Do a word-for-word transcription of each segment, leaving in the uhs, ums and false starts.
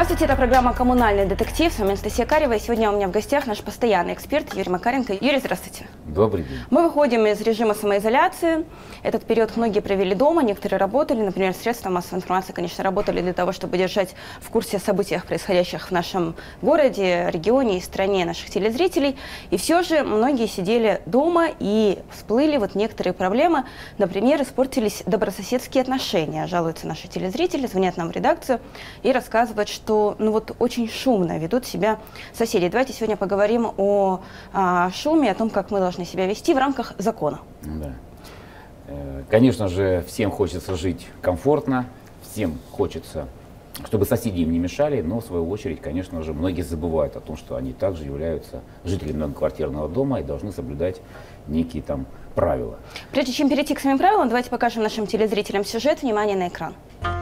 Здравствуйте, это программа «Коммунальный детектив». С вами Анастасия Карева. И сегодня у меня в гостях наш постоянный эксперт Юрий Макаренко. Юрий, здравствуйте. Добрый день. Мы выходим из режима самоизоляции. Этот период многие провели дома, некоторые работали. Например, средства массовой информации, конечно, работали для того, чтобы держать в курсе о событиях, происходящих в нашем городе, регионе и стране наших телезрителей. И все же многие сидели дома и всплыли вот некоторые проблемы. Например, испортились добрососедские отношения. Жалуются наши телезрители, звонят нам в редакцию и рассказывают, что ну вот очень шумно ведут себя соседи. Давайте сегодня поговорим о а, шуме, о том, как мы должны себя вести в рамках закона. Да. Конечно же, всем хочется жить комфортно, всем хочется, чтобы соседи им не мешали, но в свою очередь, конечно же, многие забывают о том, что они также являются жителями многоквартирного дома и должны соблюдать некие там правила. Прежде чем перейти к самим правилам, давайте покажем нашим телезрителям сюжет. Внимание на экран.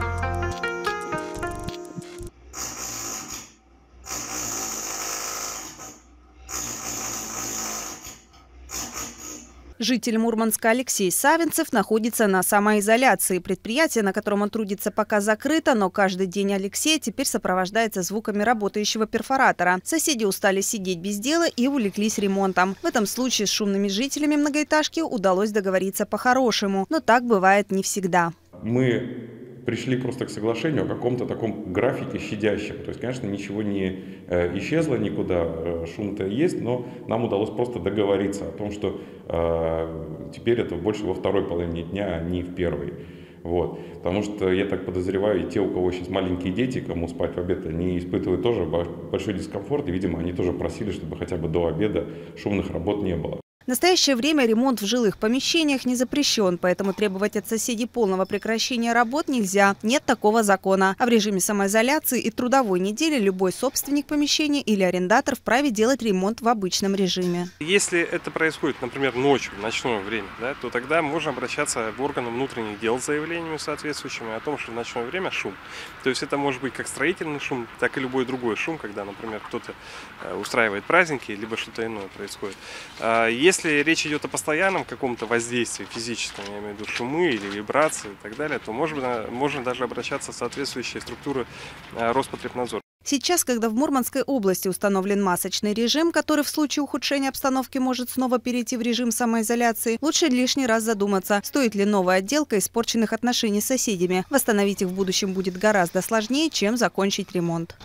Житель Мурманска Алексей Савинцев находится на самоизоляции. Предприятие, на котором он трудится, пока закрыто, но каждый день Алексея теперь сопровождается звуками работающего перфоратора. Соседи устали сидеть без дела и увлеклись ремонтом. В этом случае с шумными жителями многоэтажки удалось договориться по-хорошему, но так бывает не всегда. Мы пришли просто к соглашению о каком-то таком графике щадящем. То есть, конечно, ничего не э, исчезло никуда, э, шум-то есть, но нам удалось просто договориться о том, что э, теперь это больше во второй половине дня, а не в первой. Вот. Потому что, я так подозреваю, и те, у кого сейчас маленькие дети, кому спать в обед, они испытывают тоже большой дискомфорт, и, видимо, они тоже просили, чтобы хотя бы до обеда шумных работ не было. В настоящее время ремонт в жилых помещениях не запрещен, поэтому требовать от соседей полного прекращения работ нельзя. Нет такого закона. А в режиме самоизоляции и трудовой недели любой собственник помещения или арендатор вправе делать ремонт в обычном режиме. Если это происходит, например, ночью, в ночное время, да, то тогда можно обращаться в органы внутренних дел с заявлениями соответствующими о том, что в ночное время шум. То есть это может быть как строительный шум, так и любой другой шум, когда, например, кто-то устраивает праздники, либо что-то иное происходит. Если речь идет о постоянном каком-то воздействии физическом, я имею в виду шумы или вибрации и так далее, то можно, можно даже обращаться в соответствующие структуры Роспотребнадзора. Сейчас, когда в Мурманской области установлен масочный режим, который в случае ухудшения обстановки может снова перейти в режим самоизоляции, лучше лишний раз задуматься, стоит ли новая отделка испорченных отношений с соседями. Восстановить их в будущем будет гораздо сложнее, чем закончить ремонт.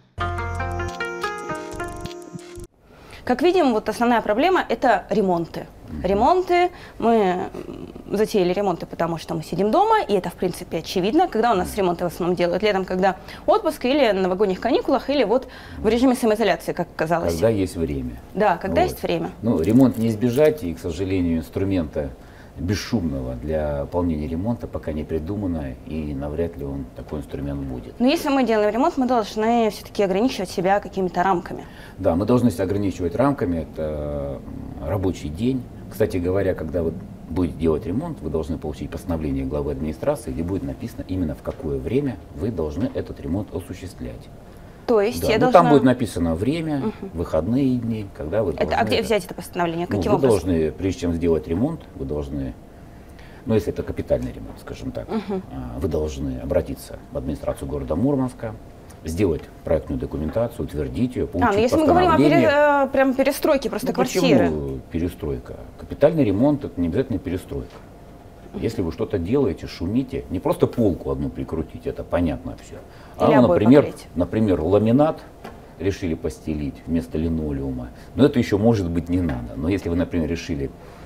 Как видим, вот основная проблема – это ремонты. Ремонты, мы затеяли ремонты, потому что мы сидим дома, и это, в принципе, очевидно. Когда у нас ремонты в основном делают? Летом, когда отпуск, или на новогодних каникулах, или вот в режиме самоизоляции, как оказалось. Когда есть время. Да, когда вот. есть время. Ну, ремонт не избежать, и, к сожалению, инструмента бесшумного для выполнения ремонта пока не придумано, и навряд ли он такой инструмент будет. Но если мы делаем ремонт, мы должны все-таки ограничивать себя какими-то рамками. Да, мы должны себя ограничивать рамками, это рабочий день. Кстати говоря, когда вы будете делать ремонт, вы должны получить постановление главы администрации, где будет написано именно в какое время вы должны этот ремонт осуществлять. То есть да, я ну, должна... Там будет написано время, угу. выходные дни, когда вы это, должны... А где это... взять это постановление? Ну, Каким вы образом? должны, прежде чем сделать ремонт, вы должны, ну если это капитальный ремонт, скажем так, угу. вы должны обратиться в администрацию города Мурманска, сделать проектную документацию, утвердить ее, получить а, ну, если мы говорим о пере, прям перестройке просто ну, квартиры. Почему перестройка? Капитальный ремонт – это не обязательно перестройка. Если вы что-то делаете, шумите, не просто полку одну прикрутить, это понятно все. Или а, например, покрыть. например, ламинат решили постелить вместо линолеума. Но это еще может быть не надо. Но если вы, например, решили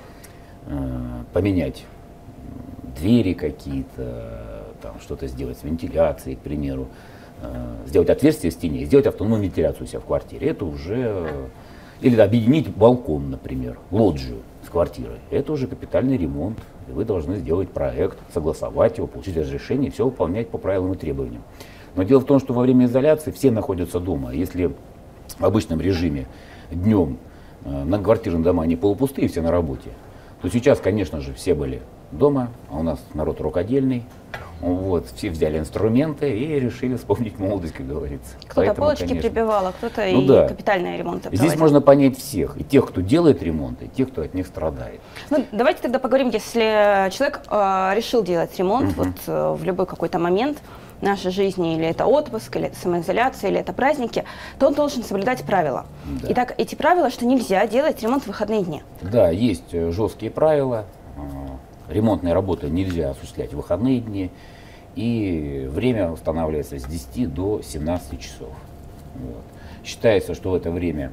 э, поменять двери какие-то, там что-то сделать с вентиляцией, к примеру, э, сделать отверстие в стене, сделать автономную вентиляцию у себя в квартире, это уже... Или объединить балкон, например, лоджию с квартирой. Это уже капитальный ремонт. И вы должны сделать проект, согласовать его, получить разрешение, все выполнять по правилам и требованиям. Но дело в том, что во время изоляции все находятся дома. Если в обычном режиме днем э, многоквартирные дома они полупустые, все на работе, то сейчас, конечно же, все были дома, а у нас народ рукодельный. Вот, все взяли инструменты и решили вспомнить молодость, как говорится. Кто-то полочки конечно... прибивал, а кто-то ну, и да. капитальные ремонты проводил. Здесь можно понять всех, и тех, кто делает ремонт, и тех, кто от них страдает. Ну, давайте тогда поговорим, если человек э, решил делать ремонт uh-huh. вот, э, в любой какой-то момент, нашей жизни, или это отпуск, или это самоизоляция, или это праздники, то он должен соблюдать правила. Да. Итак, эти правила, что нельзя делать ремонт в выходные дни. Да, есть жесткие правила. Ремонтные работы нельзя осуществлять в выходные дни. И время устанавливается с десяти до семнадцати часов. Вот. Считается, что в это время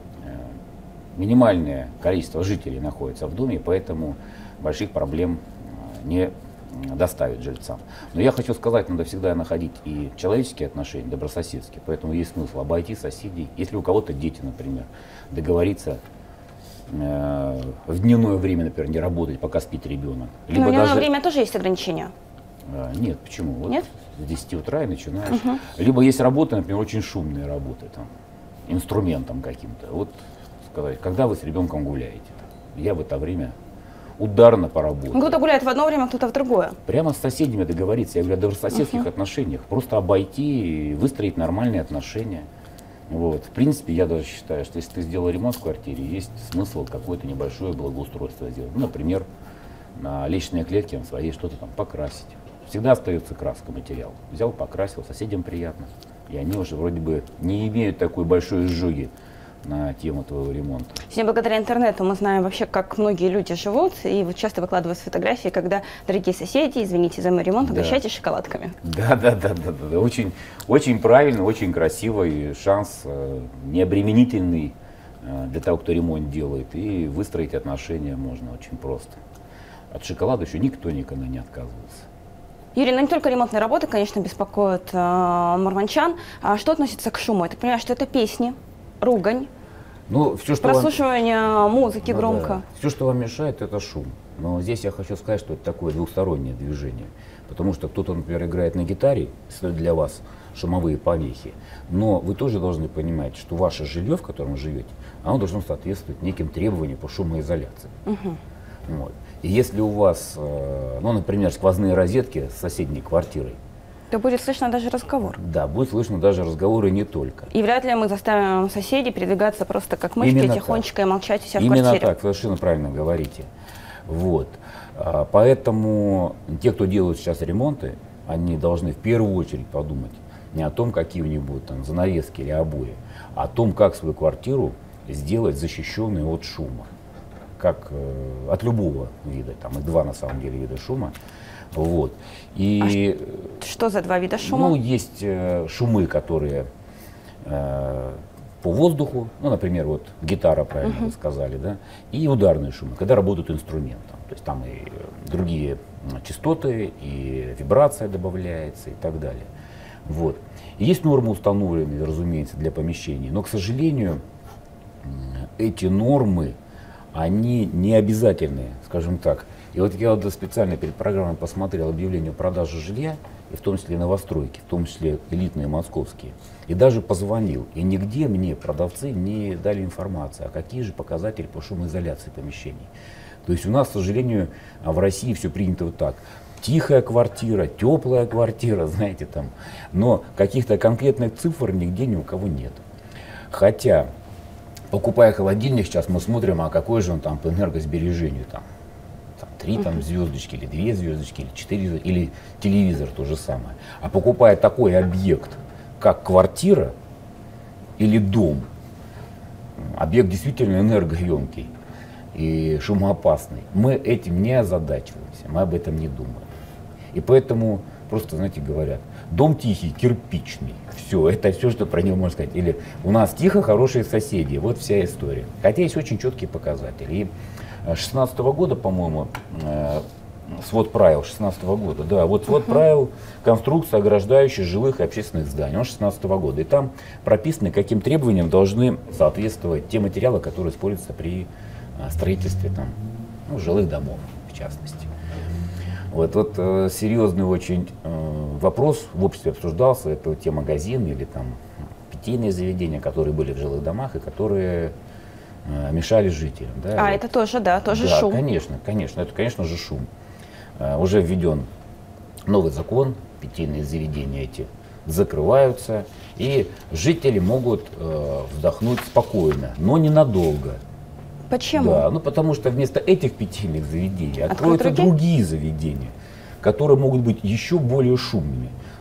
минимальное количество жителей находится в доме, поэтому больших проблем не доставит жильцам. Но я хочу сказать, надо всегда находить и человеческие отношения, добрососедские, поэтому есть смысл обойти соседей. Если у кого-то дети, например, договориться э, в дневное время, например, не работать, пока спит ребенок. Либо Но в дневное даже... время тоже есть ограничения. А, нет, почему? Вот нет? С десяти утра и начинаешь. Угу. Либо есть работы, например, очень шумные работы, там, инструментом каким-то. Вот сказать, когда вы с ребенком гуляете, я в это время ударно поработаю. Кто-то гуляет в одно время, кто-то в другое. Прямо с соседями договориться, я говорю о добрососедских uh-huh. отношениях, просто обойти и выстроить нормальные отношения. Вот. В принципе, я даже считаю, что если ты сделал ремонт в квартире, есть смысл какое-то небольшое благоустройство сделать. Ну, например, на лестничной клетке своей что-то там покрасить. Всегда остается краска, материал. Взял, покрасил, соседям приятно. И они уже вроде бы не имеют такой большой изжоги на тему твоего ремонта. Сегодня благодаря интернету мы знаем вообще, как многие люди живут, и вот часто выкладывают фотографии, когда, дорогие соседи, извините за мой ремонт, да. угощайте шоколадками. Да, да, да, да, да, да. Очень, очень правильно, очень красивый шанс, э, необременительный э, для того, кто ремонт делает, и выстроить отношения можно очень просто. От шоколада еще никто никогда не отказывается. Юрий, ну не только ремонтные работы, конечно, беспокоят э, мурманчан. А что относится к шуму? Я так понимаю, что это песни, ругань, ну, все, что прослушивание вам... музыки ну, громко. Да. Все, что вам мешает, это шум. Но здесь я хочу сказать, что это такое двухстороннее движение. Потому что кто-то, например, играет на гитаре, создает для вас шумовые помехи. Но вы тоже должны понимать, что ваше жилье, в котором вы живете, оно должно соответствовать неким требованиям по шумоизоляции. Угу. Вот. И если у вас, ну, например, сквозные розетки с соседней квартирой, то будет слышно даже разговор. Да, будет слышно даже разговоры не только. И вряд ли мы заставим соседей передвигаться просто как мышки, именно тихонечко так. И молчать у себя Именно в квартире. Именно так, совершенно правильно говорите. Вот. А, поэтому те, кто делают сейчас ремонты, они должны в первую очередь подумать не о том, какие у них будут там занавески или обои, а о том, как свою квартиру сделать защищенной от шума. Как э, от любого вида, там и два на самом деле вида шума. Вот. И, а что за два вида шума? Ну, есть э, шумы, которые э, по воздуху, ну, например, вот гитара, правильно uh-huh. вы сказали, да, и ударные шумы, когда работают инструментом. То есть там и другие частоты, и вибрация добавляется и так далее. Вот. И есть нормы установленные, разумеется, для помещений, но, к сожалению, эти нормы, они не обязательные, скажем так. И вот я вот специально перед программой посмотрел объявление о продаже жилья, и в том числе новостройки, в том числе элитные московские, и даже позвонил. И нигде мне продавцы не дали информацию, а какие же показатели по шумоизоляции помещений. То есть у нас, к сожалению, в России все принято вот так. Тихая квартира, теплая квартира, знаете, там. Но каких-то конкретных цифр нигде ни у кого нет. Хотя, покупая холодильник, сейчас мы смотрим, а какой же он там по энергосбережению там. Там, три там, звездочки, или две звездочки, или четыре, или телевизор то же самое. А покупая такой объект, как квартира или дом, объект действительно энергоемкий и шумоопасный, мы этим не озадачиваемся, мы об этом не думаем. И поэтому просто, знаете, говорят, дом тихий, кирпичный, все, это все, что про него можно сказать. Или у нас тихо, хорошие соседи, вот вся история. Хотя есть очень четкие показатели. И шестнадцатого года, по-моему, свод правил шестнадцатого года, да, вот свод uh-huh. правил конструкции, ограждающих жилых и общественных зданий, он шестнадцатого года. И там прописано, каким требованиям должны соответствовать те материалы, которые используются при строительстве там, ну, жилых домов, в частности. Вот, вот э, серьезный очень э, вопрос в обществе обсуждался, это те магазины или там питейные заведения, которые были в жилых домах и которые э, мешали жителям. Да, а, вот. Это тоже, да, тоже да, шум. конечно, конечно, это, конечно же, шум. Э, уже введен новый закон, питейные заведения эти закрываются, и жители могут э, вздохнуть спокойно, но ненадолго. Почему? Да, ну потому что вместо этих питейных заведений откроются другие заведения, которые могут быть еще более шумными.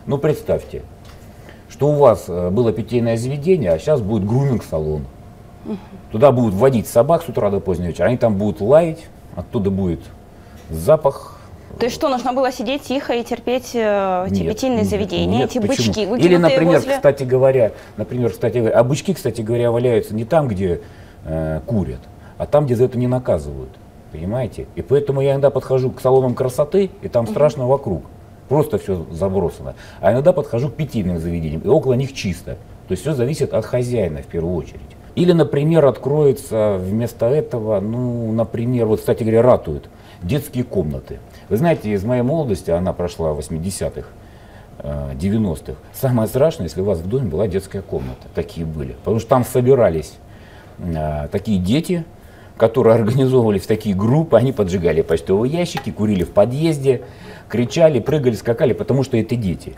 Ну, представьте, что у вас было питейное заведение, а сейчас будет груминг-салон. Угу. Туда будут вводить собак с утра до позднего вечера, они там будут лаять, оттуда будет запах. То есть что, нужно было сидеть тихо и терпеть э, эти нет, питейные нет, заведения, нет, эти почему? бычки? Или, например, возле... кстати говоря, например, кстати говоря, а бычки, кстати говоря, валяются не там, где э, курят, а там, где за это не наказывают. Понимаете? И поэтому я иногда подхожу к салонам красоты, и там uh-huh. страшно вокруг. Просто все забросано. А иногда подхожу к питейным заведениям, и около них чисто. То есть все зависит от хозяина в первую очередь. Или, например, откроется вместо этого, ну, например, вот, кстати говоря, ратуют детские комнаты. Вы знаете, из моей молодости, она прошла в восьмидесятых, девяностых, самое страшное, если у вас в доме была детская комната. Такие были. Потому что там собирались а, такие дети, которые организовывались в такие группы, они поджигали почтовые ящики, курили в подъезде, кричали, прыгали, скакали, потому что это дети.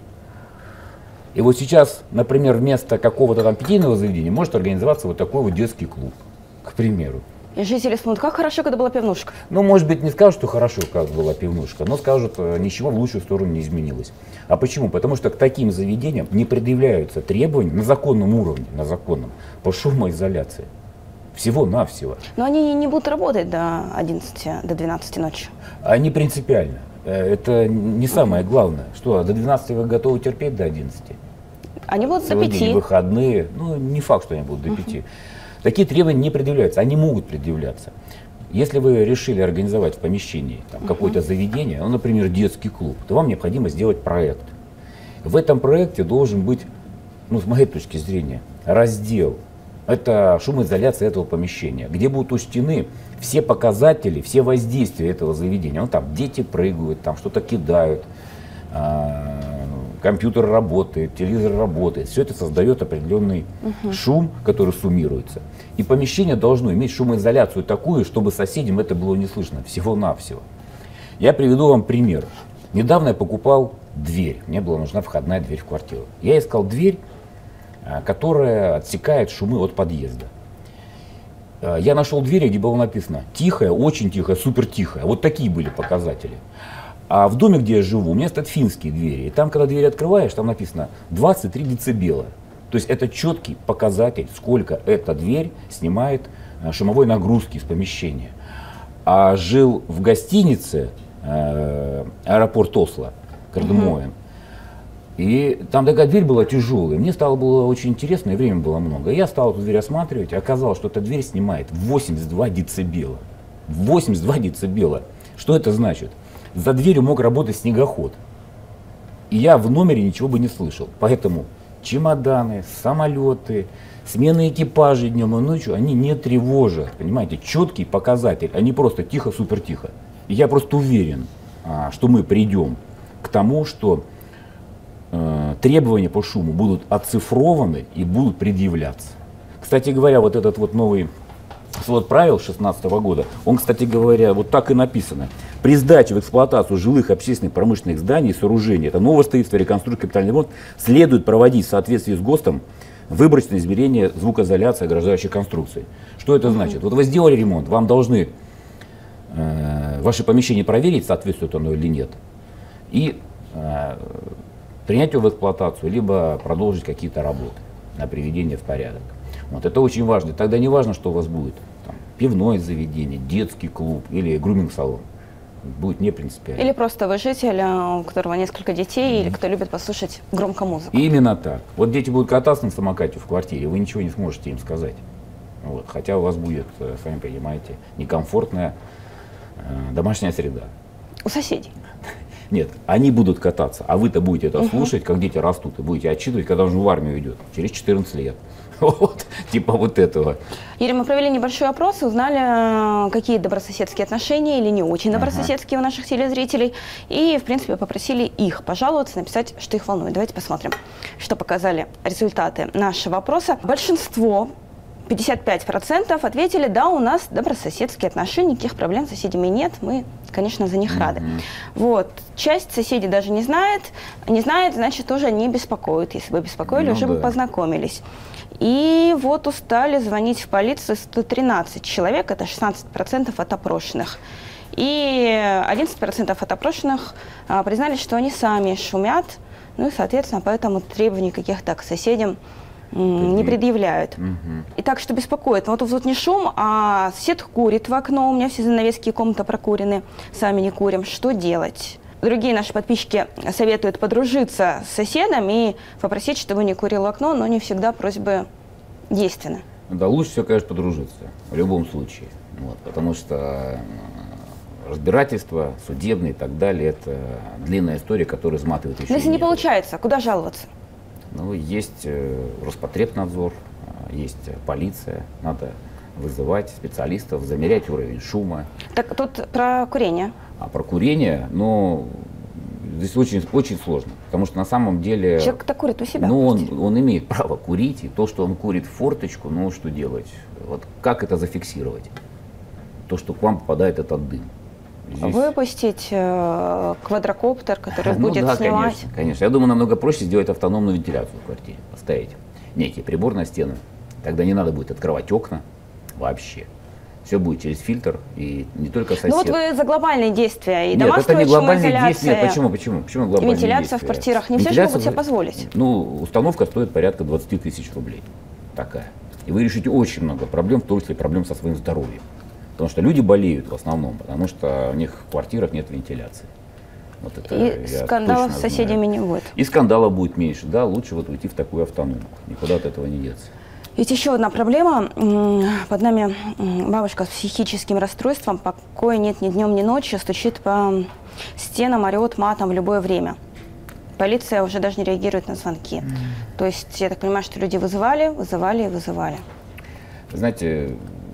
И вот сейчас, например, вместо какого-то там питейного заведения может организоваться вот такой вот детский клуб, к примеру. И жители смотрят, как хорошо, когда была пивнушка. Ну, может быть, не скажут, что хорошо, как была пивнушка, но скажут, ничего в лучшую сторону не изменилось. А почему? Потому что к таким заведениям не предъявляются требования на законном уровне, на законном, по шумоизоляции. Всего-навсего. Но они не будут работать до одиннадцати, до двенадцати ночи. Они принципиально. Это не самое главное. Что, до двенадцати вы готовы терпеть до одиннадцати? Они будут Целый до пяти. День, выходные. Ну, не факт, что они будут до пяти. Такие требования не предъявляются, они могут предъявляться. Если вы решили организовать в помещении там, uh-huh. какое-то заведение, ну, например, детский клуб, то вам необходимо сделать проект. В этом проекте должен быть, ну, с моей точки зрения, раздел. Это шумоизоляция этого помещения, где будут учтены все показатели, все воздействия этого заведения. Ну, там дети прыгают, там что-то кидают, компьютер работает, телевизор работает. Все это создает определенный uh-huh. шум, который суммируется. И помещение должно иметь шумоизоляцию такую, чтобы соседям это было не слышно. Всего-навсего. Я приведу вам пример. Недавно я покупал дверь. Мне была нужна входная дверь в квартиру. Я искал дверь, которая отсекает шумы от подъезда. Я нашел дверь, где было написано тихая, очень тихая, супер тихая. Вот такие были показатели. А в доме, где я живу, у меня стоят финские двери. И там, когда дверь открываешь, там написано двадцать три децибела. То есть это четкий показатель, сколько эта дверь снимает шумовой нагрузки из помещения. А жил в гостинице э, аэропорт Осло, Кардемоен. И там такая дверь была тяжелая. Мне стало было очень интересно, и времени было много. Я стал эту дверь осматривать, и оказалось, что эта дверь снимает восемьдесят два децибела. восемьдесят два децибела. Что это значит? За дверью мог работать снегоход. И я в номере ничего бы не слышал. Поэтому чемоданы, самолеты, смены экипажей днем и ночью, они не тревожат. Понимаете, четкий показатель, а не просто тихо, супер тихо. И я просто уверен, что мы придем к тому, что э, требования по шуму будут оцифрованы и будут предъявляться. Кстати говоря, вот этот вот новый свод правил две тысячи шестнадцатого года, он, кстати говоря, вот так и написано. При сдаче в эксплуатацию жилых, общественных, промышленных зданий и сооружений, это новое строительство, реконструкция, капитальный ремонт, следует проводить в соответствии с ГОСТом выборочное измерение звукоизоляции ограждающих конструкций. Что это значит? Вот вы сделали ремонт, вам должны э, ваше помещение проверить, соответствует оно или нет, и э, принять его в эксплуатацию, либо продолжить какие-то работы на приведение в порядок. Вот, это очень важно. Тогда не важно, что у вас будет там, пивное заведение, детский клуб или груминг-салон. Будет не принципиально. Или просто вы житель, у которого несколько детей, mm-hmm. или кто любит послушать громко музыку. Именно так. Вот дети будут кататься на самокате в квартире, вы ничего не сможете им сказать. Вот. Хотя у вас будет, сами понимаете, некомфортная э, домашняя среда. У соседей. Нет, они будут кататься, а вы-то будете это uh-huh. слушать, как дети растут, и будете отчитывать, когда он в армию идет, через четырнадцать лет. Вот, типа вот этого. Юрий, мы провели небольшой опрос и узнали, какие добрососедские отношения или не очень добрососедские uh-huh. у наших телезрителей. И, в принципе, попросили их пожаловаться, написать, что их волнует. Давайте посмотрим, что показали результаты нашего опроса. Большинство, пятьдесят пять процентов, ответили, да, у нас добрососедские отношения, никаких проблем с соседями нет, мы, конечно, за них uh-huh. рады. Вот. Часть соседей даже не знает, не знает, значит, тоже не беспокоит. Если бы беспокоили, ну, уже да. бы познакомились. И вот устали звонить в полицию сто тринадцать человек, это шестнадцать процентов от опрошенных. И одиннадцать процентов от опрошенных а, признались, что они сами шумят Ну и, соответственно, поэтому требований каких-то к соседям не предъявляют. Угу. И так, что беспокоит, вот тут не шум, а сосед курит в окно, у меня все занавески и комната прокурены, сами не курим. Что делать? Другие наши подписчики советуют подружиться с соседом и попросить, чтобы не курил в окно, но не всегда просьбы действенны. Да, лучше всего, конечно, подружиться, в любом случае. Вот, потому что разбирательство судебное и так далее, это длинная история, которая изматывает еще. Но если не получается, куда жаловаться? Ну, есть э, Роспотребнадзор, есть полиция, надо вызывать специалистов, замерять уровень шума. Так тут про курение. А про курение, ну, здесь очень, очень сложно, потому что на самом деле... Человек-то курит у себя. Ну, он, он имеет право курить, и то, что он курит в форточку, ну, что делать? Вот как это зафиксировать? То, что к вам попадает этот дым. Здесь... Выпустить э, квадрокоптер, который ну, будет да, снимать. Конечно, конечно. Я думаю, намного проще сделать автономную вентиляцию в квартире, поставить некий прибор на стены. Тогда не надо будет открывать окна вообще. Все будет через фильтр, и не только сосед. Ну вот вы за глобальные действия, и Нет, дома это не строят, глобальные шумоизоляция. действия. Нет, почему, почему? Почему глобальные И вентиляция действия? в квартирах. Не все же могут себе позволить. Ну, установка стоит порядка двадцать тысяч рублей. Такая. И вы решите очень много проблем, в том числе проблем со своим здоровьем. Потому что люди болеют в основном, потому что у них в квартирах нет вентиляции. Вот это И скандалов с соседями знаю. не будет. И скандалов будет меньше. Да, лучше вот уйти в такую автономку. Никуда от этого не деться. Ведь еще одна проблема. Под нами бабушка с психическим расстройством, покоя нет ни днем, ни ночью, стучит по стенам, орет матом в любое время. Полиция уже даже не реагирует на звонки. Mm. То есть, я так понимаю, что люди вызывали, вызывали и вызывали. Знаете,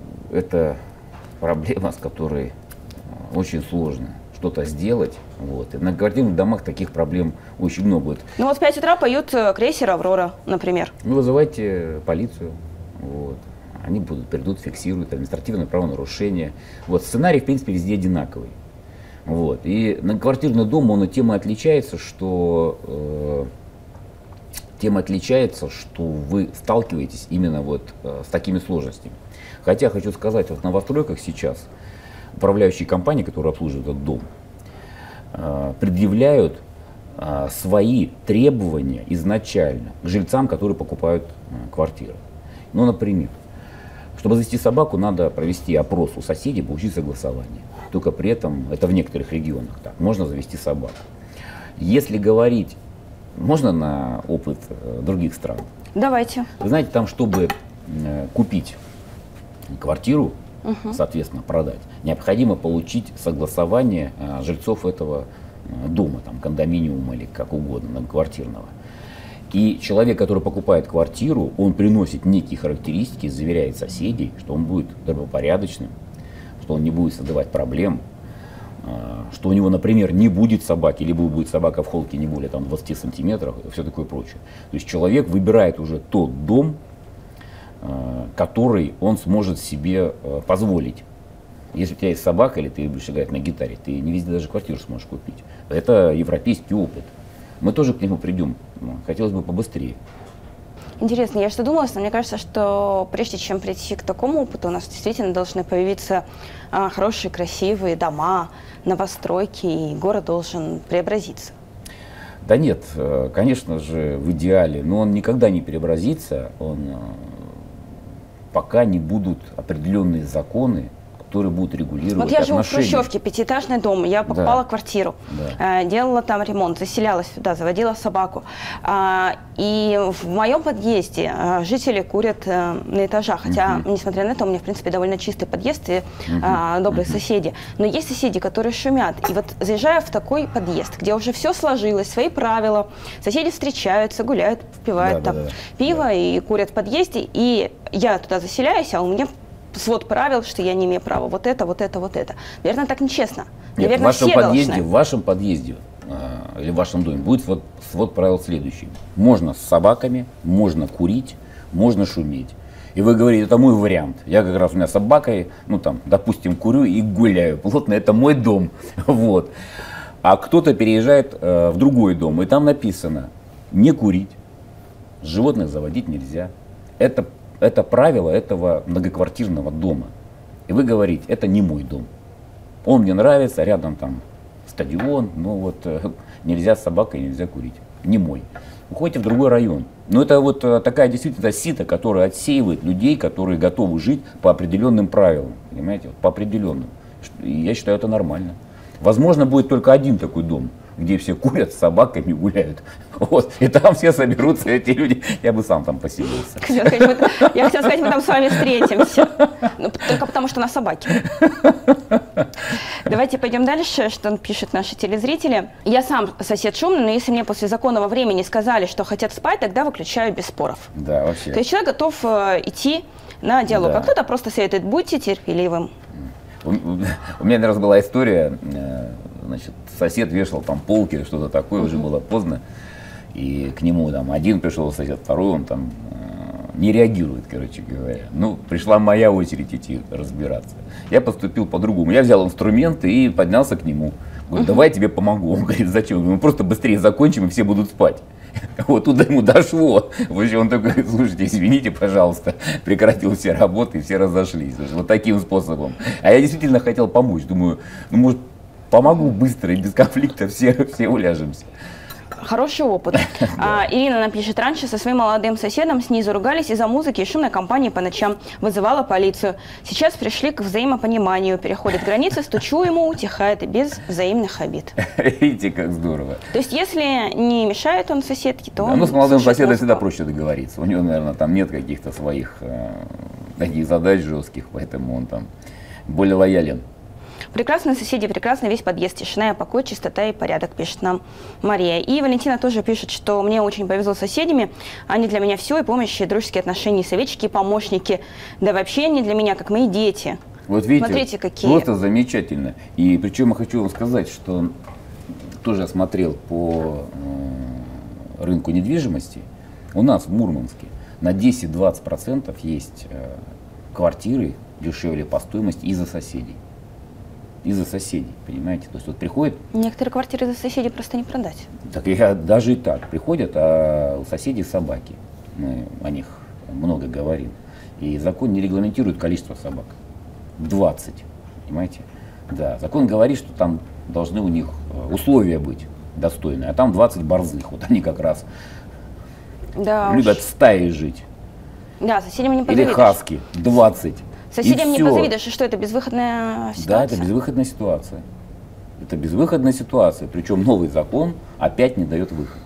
это проблема, с которой очень сложно что-то сделать. Вот. И на квартирных домах таких проблем очень много будет. Ну вот в пять утра поют крейсер «Аврора», например. Ну, вызывайте полицию. Вот. Они будут, придут, фиксируют административное правонарушение. Вот. Сценарий, в принципе, везде одинаковый. Вот. И на квартирный дом он и тем и отличается, что э, тем отличается, что вы сталкиваетесь именно вот э, с такими сложностями. Хотя хочу сказать, вот в новостройках сейчас управляющие компании, которые обслуживают этот дом, э, предъявляют э, свои требования изначально к жильцам, которые покупают э, квартиры. Ну, например, чтобы завести собаку, надо провести опрос у соседей, получить согласование. Только при этом, это в некоторых регионах так, можно завести собаку. Если говорить, можно на опыт э, других стран? Давайте. Вы знаете, там, чтобы э, купить квартиру, угу. соответственно, продать, необходимо получить согласование э, жильцов этого э, дома, там, кондоминиума или как угодно, многоквартирного. И человек, который покупает квартиру, он приносит некие характеристики, заверяет соседей, что он будет добропорядочным, что он не будет создавать проблем, что у него, например, не будет собаки, либо будет собака в холке не более там, двадцати сантиметров, и все такое прочее. То есть человек выбирает уже тот дом, который он сможет себе позволить. Если у тебя есть собака, или ты будешь играть на гитаре, ты не везде даже квартиру сможешь купить. Это европейский опыт. Мы тоже к нему придем. Хотелось бы побыстрее. Интересно, я что думала, но мне кажется, что прежде чем прийти к такому опыту, у нас действительно должны появиться а, хорошие, красивые дома, новостройки, и город должен преобразиться. Да нет, конечно же, в идеале, но он никогда не преобразится, он, пока не будут определенные законы, которые будут регулировать Вот я отношения. живу в Хрущевке, пятиэтажный дом, я покупала да. квартиру, да. э, делала там ремонт, заселялась туда, заводила собаку. А, и в моем подъезде э, жители курят э, на этажах, хотя, uh-huh. несмотря на это, у меня, в принципе, довольно чистый подъезд и uh-huh. э, добрые uh-huh. соседи. Но есть соседи, которые шумят. И вот заезжая в такой подъезд, где уже все сложилось, свои правила, соседи встречаются, гуляют, впивают да, там да, да. пиво да. и курят в подъезде, и я туда заселяюсь, а у меня свод правил, что я не имею права вот это, вот это, вот это. Наверное, так нечестно. Нет, Наверное, в вашем все подъезде, должны. в вашем подъезде э, или в вашем доме будет вот свод правил следующий. Можно с собаками, можно курить, можно шуметь. И вы говорите, это мой вариант. Я как раз у меня с собакой, ну там, допустим, курю и гуляю. Плотно, это мой дом. Вот. А кто-то переезжает э, в другой дом, и там написано, не курить, животных заводить нельзя. Это Это правило этого многоквартирного дома. И вы говорите, это не мой дом. Он мне нравится, рядом там стадион, но вот э, нельзя с собакой, нельзя курить. не мой. Уходите в другой район. Но это вот такая действительно сито, которая отсеивает людей, которые готовы жить по определенным правилам. Понимаете? По определенным. И я считаю, это нормально. Возможно, будет только один такой дом, где все курят, с собаками гуляют. Вот. И там все соберутся, эти люди. Я бы сам там поселился. Я хотела сказать, мы там с вами встретимся. Ну, только потому, что на собаке. Давайте пойдем дальше, что пишут наши телезрители. Я сам сосед шумный, но если мне после законного времени сказали, что хотят спать, тогда выключаю без споров. Да, вообще. То есть человек готов э, идти на диалог, Да. а кто-то просто советует, будьте терпеливым. У, у меня один раз была история, значит, сосед вешал там полки или что-то такое, uh-huh. уже было поздно, и к нему там один пришел сосед, второй, он там э, не реагирует, короче говоря. Ну, пришла моя очередь идти разбираться. Я поступил по-другому. Я взял инструменты и поднялся к нему. Говорю, давай я тебе помогу. Он говорит, зачем? Мы просто быстрее закончим, и все будут спать. Вот туда ему дошло. В общем, он такой, слушайте, извините, пожалуйста, прекратил все работы, и все разошлись. Вот таким способом. А я действительно хотел помочь. Думаю, ну, может, помогу быстро и без конфликта, все, все уляжемся. Хороший опыт. а, Ирина напишет, раньше со своим молодым соседом снизу ругались из-за музыки и шумной компании по ночам. Вызывала полицию. Сейчас пришли к взаимопониманию. Переходит границы, стучу ему, утихает и без взаимных обид. Видите, как здорово. То есть, если не мешает он соседке, то... Да, ну, с молодым соседом всегда проще договориться. У него, наверное, там нет каких-то своих э, таких задач жестких, поэтому он там более лоялен. Прекрасные соседи, прекрасный весь подъезд, тишина, покой, чистота и порядок, пишет нам Мария. И Валентина тоже пишет, что мне очень повезло с соседями, они для меня все, и помощь, и дружеские отношения, и советчики, и помощники, да вообще они для меня как мои дети. Вот видите, смотрите, какие. Просто замечательно. И причем я хочу вам сказать, что тоже я смотрел по э, рынку недвижимости, у нас в Мурманске на десять-двадцать процентов есть э, квартиры дешевле по стоимости из-за соседей. Из-за соседей, понимаете? То есть вот приходит... Некоторые квартиры из-за соседей просто не продать. Так я даже и так. Приходят, а у соседей собаки. Мы о них много говорим. И закон не регламентирует количество собак. двадцать, понимаете? Да, закон говорит, что там должны у них условия быть достойные. А там двадцать борзых. Вот они как раз да любят уж. в стае жить. Да, соседям не Или позавидуешь. хаски. двадцать. Соседям И не все. позавидуешь, и что это безвыходная ситуация? Да, это безвыходная ситуация. Это безвыходная ситуация. Причем новый закон опять не дает выход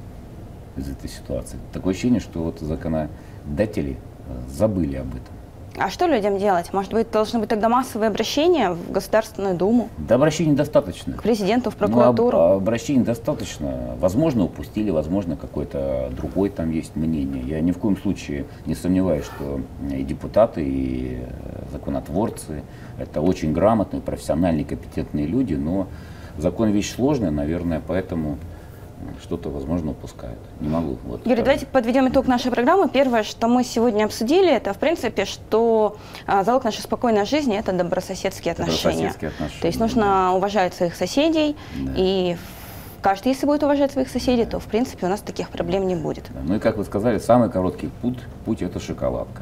из этой ситуации. Такое ощущение, что вот законодатели забыли об этом. А что людям делать? Может быть, должны быть тогда массовые обращения в Государственную Думу? Да, обращений достаточно. К президенту, в Ну, прокуратуру? об- обращений достаточно. Возможно, упустили, возможно, какое-то другое там есть мнение. Я ни в коем случае не сомневаюсь, что и депутаты, и законотворцы — это очень грамотные, профессиональные, компетентные люди, но закон вещь сложная, наверное, поэтому что-то, возможно, упускают. Не могу. Вот, Юрий, так. давайте подведем итог нашей программы. Первое, что мы сегодня обсудили, это, в принципе, что а, залог нашей спокойной жизни – это добрососедские отношения. Добрососедские отношения. То есть нужно уважать своих соседей, Да. и каждый, если будет уважать своих соседей, то, в принципе, у нас таких проблем не будет. Да. Ну и, как вы сказали, самый короткий путь, путь – это шоколадка.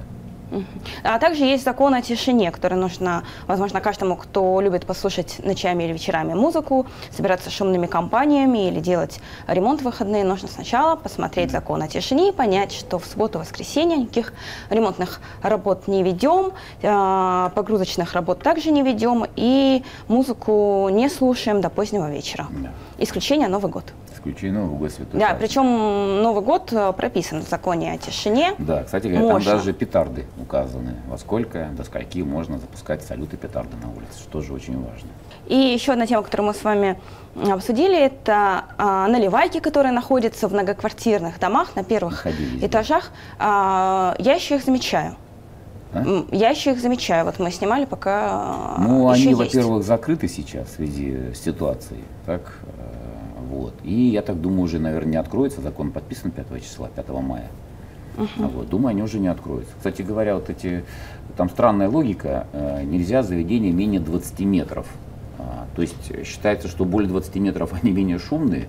А также есть закон о тишине, который нужно, возможно, каждому, кто любит послушать ночами или вечерами музыку, собираться шумными компаниями или делать ремонт в выходные, нужно сначала посмотреть закон о тишине и понять, что в субботу и воскресенье никаких ремонтных работ не ведем, э, погрузочных работ также не ведем и музыку не слушаем до позднего вечера. Да. Исключение Новый год. Исключение Новый год, Святой Да, праздник. причем Новый год э, прописан в законе о тишине. Да, кстати говоря, Можно. там даже петарды указаны, во сколько, до скольки можно запускать салюты петарды на улице, что тоже очень важно. И еще одна тема, которую мы с вами обсудили, это а, наливайки, которые находятся в многоквартирных домах на первых Находились, да. этажах. А, я еще их замечаю. А? М, Я еще их замечаю. Вот мы снимали, пока Ну, еще они, есть. во-первых, закрыты сейчас в связи с ситуацией, так, э, вот. И я так думаю, уже, наверное, не откроется, закон подписан пятого числа, пятого мая. А вот, думаю, они уже не откроются. Кстати говоря, вот эти, там странная логика, э, нельзя заведение менее двадцати метров. А, то есть считается, что более двадцати метров они менее шумные,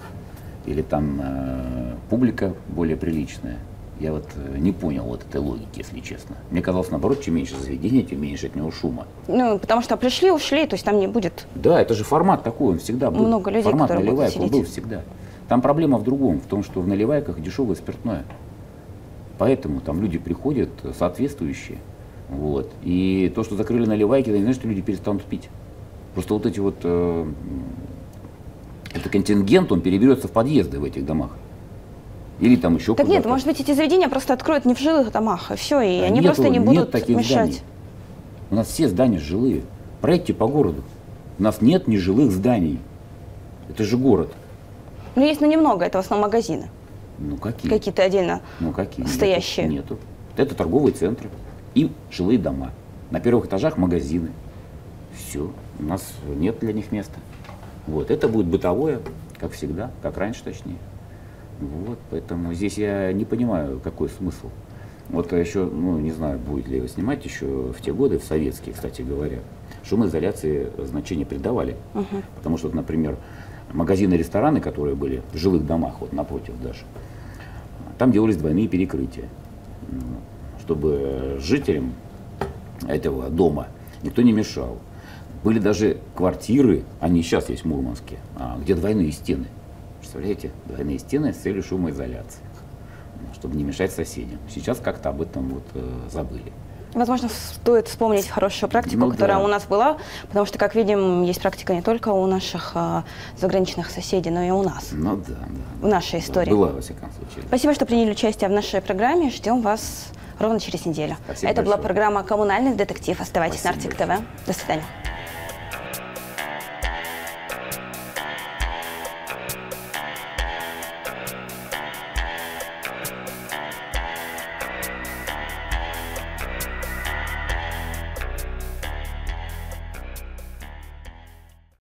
или там э, публика более приличная. Я вот э, не понял вот этой логики, если честно. Мне казалось, наоборот, чем меньше заведения, тем меньше от него шума. Ну, потому что пришли, ушли, то есть там не будет. Да, это же формат такой, он всегда был. Много людей, формат которые будут наливайка, он был сидеть. всегда. Там проблема в другом, в том, что в наливайках дешевое спиртное. Поэтому там люди приходят соответствующие. Вот. И то, что закрыли наливайки, это не значит, что люди перестанут пить. Просто вот эти вот, э, этот контингент, он переберется в подъезды в этих домах. Или там еще Так куда-то. нет, может быть, эти заведения просто откроют не в жилых домах, и все, и А они нету, просто не нет будут таких мешать. зданий. У нас все здания жилые. Проедьте по городу. У нас нет нежилых зданий. Это же город. Ну, есть, но немного, это в основном магазины. Ну какие? Какие-то отдельно Ну какие? стоящие. Нету. Нету. Это торговые центры и жилые дома. На первых этажах магазины. Все. У нас нет для них места. Вот. Это будет бытовое, как всегда, как раньше точнее. Вот. Поэтому здесь я не понимаю, какой смысл. Вот еще, ну не знаю, будет ли его снимать еще в те годы, в советские, кстати говоря, шумоизоляции значение придавали. Угу. Потому что, например, магазины, рестораны, которые были в жилых домах, вот напротив даже, там делались двойные перекрытия, чтобы жителям этого дома никто не мешал. Были даже квартиры, они сейчас есть в Мурманске, где двойные стены. Представляете, двойные стены с целью шумоизоляции, чтобы не мешать соседям. Сейчас как-то об этом вот э, забыли. Возможно, стоит вспомнить хорошую практику, Ну, которая да. у нас была, потому что, как видим, есть практика не только у наших а, заграничных соседей, но и у нас, Ну да, да. в нашей истории. Была, во всяком случае. Спасибо, что приняли участие в нашей программе. Ждем вас ровно через неделю. Спасибо Это была большое. программа «Коммунальный детектив». Оставайтесь Спасибо на Артик ТВ. До свидания.